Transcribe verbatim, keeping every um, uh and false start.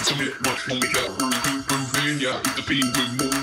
to me much more we got groove, groove, groove in, yeah, with the beat, with more